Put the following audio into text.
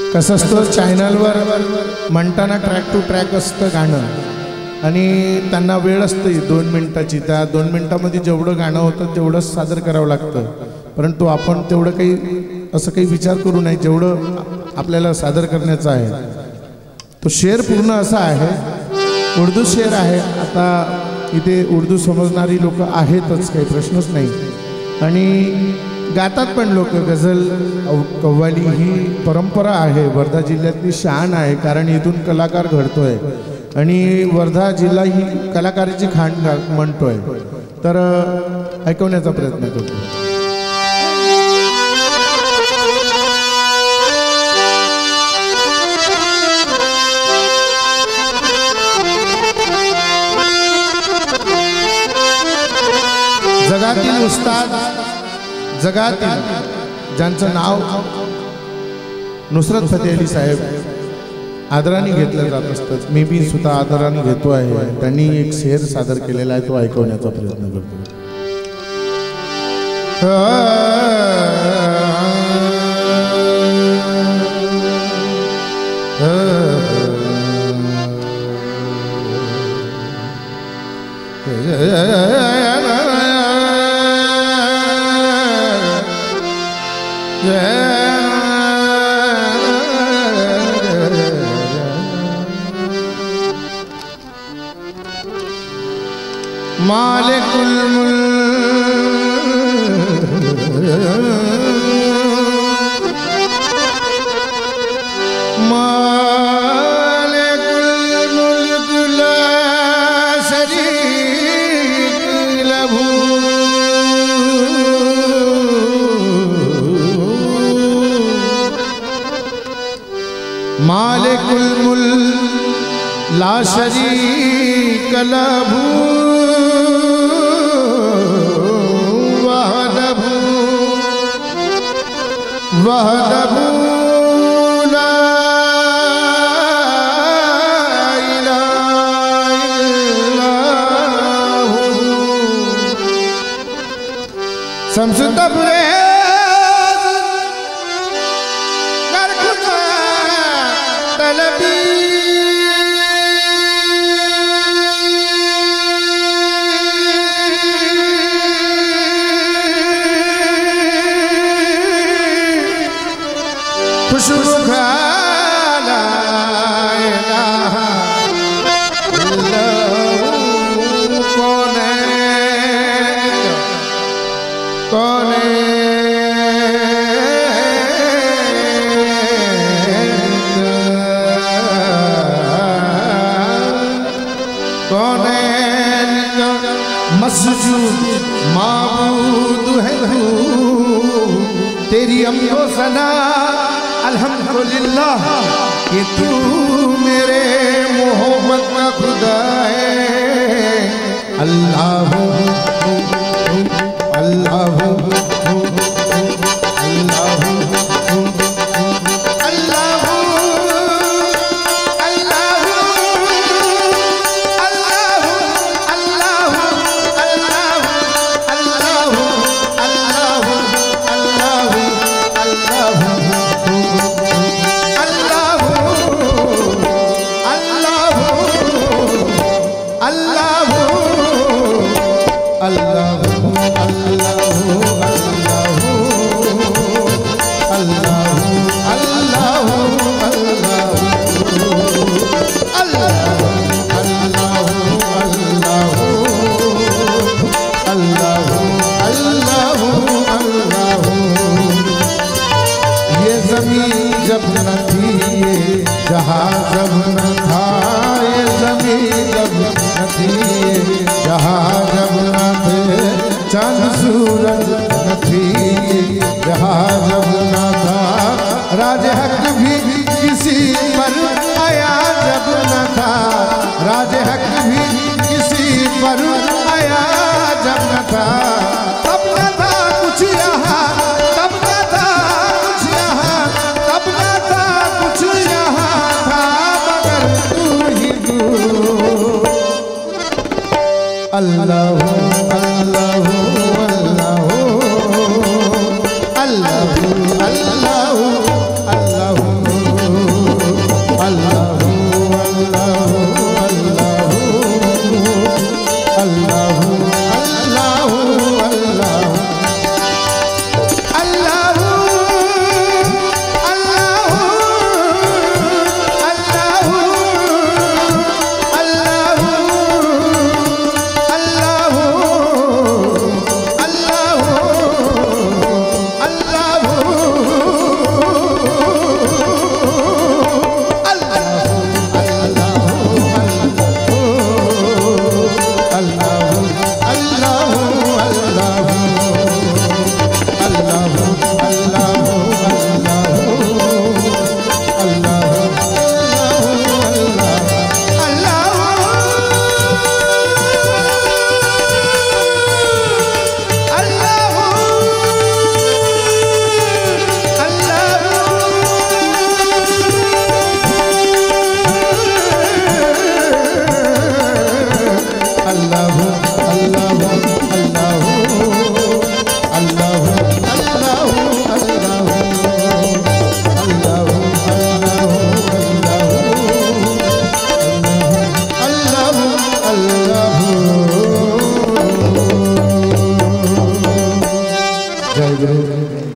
कसं असतं चॅनलवर म्हणताना ट्रॅक टू ट्रॅक असतं गाणं आणि त्यांना वेळ असते 2 मिनिटाची. त्या 2 मिनिटामध्ये जेवढं गाणं होतं तेवढंच सादर करावं लागतं. परंतु आपण तेवढं काही असं काही विचार करू नये. जेवढं आपल्याला सादर करण्याचं आहे तो शेर पूर्ण असा आहे, उर्दू शेर आहे. आता इथे उर्दू समजणारी लोक आहेतच, काही प्रश्नच नाही. आणि गातात पण लोक. गझल कव्वाली ही परंपरा आहे, वर्धा जिल्ह्यातली शान आहे. कारण इथून कलाकार घडतोय आणि वर्धा जिल्हा ही कलाकाराची खाण म्हणतोय. तर ऐकवण्याचा प्रयत्न करतो. जगातील उस्ताद, जगातील ज्यांचं नाव नुसरत फतेह अली साहेब आदराने घेतलं जात असतं, मी बी सुद्धा आदराने घेतो आहे. त्यांनी एक शेर सादर केलेला आहे, तो ऐकवण्याचा प्रयत्न करतो. मालिकुल मुल्क ला शरीक लहू मालिकुल मुल्क ला शरीक लहू वहदहू ला इलाहा इल्लल्लाहु शम्स तब्रेज़ कर खुदा तलबी खुशबू ला इलाहा इल्लल्लाहु कौन मसजूद माबूद है तू, तेरी अम्रो सना अल्हम्दुलिल्लाह कि तू मेरे मोहब्बत का खुदा है। अल्लाह अल्लाह जब न थी ये जहाँ जब न था, ये ज़मीन जब न थी ये जहाँ जब न थे, चाँद सूरज न थी ये जहाँ जब न था, राज हक